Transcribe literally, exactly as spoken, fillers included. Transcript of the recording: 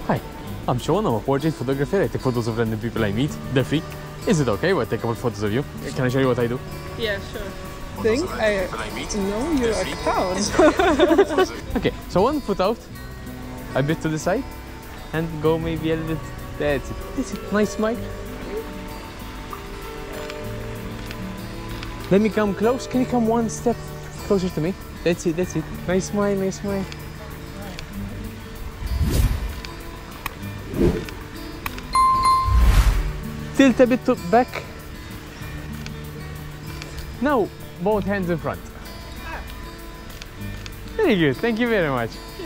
Hi, I'm Sean. I'm a portrait photographer. I take photos of random people I meet. They're free. Is it okay if I take a couple photos of you? Can I show you what I do? Yeah, sure. Think I know your account. Okay, so one foot out, a bit to the side, and go maybe a little bit. That's it. That's it. Nice smile. Let me come close. Can you come one step closer to me? That's it. That's it. Nice smile. Nice smile. Tilt a bit to back. Now, both hands in front. Very good. Thank you very much.